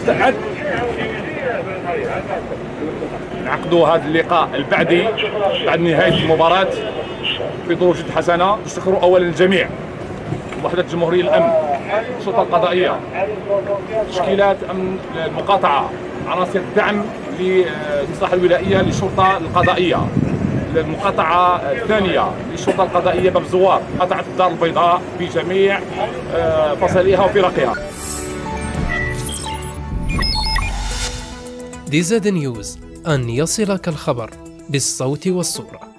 مستعد نعقدوا هذا اللقاء البعدي بعد نهاية المباراة في ظروف جد حسنة. نشكر أولا الجميع، وحدة جمهورية الأمن، السلطة القضائية، تشكيلات أمن المقاطعة، عناصر الدعم للمصلحة الولائية للشرطة القضائية، المقاطعة الثانية للشرطة القضائية باب الزوار، مقاطعة الدار البيضاء بجميع فصائلها وفرقها. DZ News، أن يصلك الخبر بالصوت والصورة.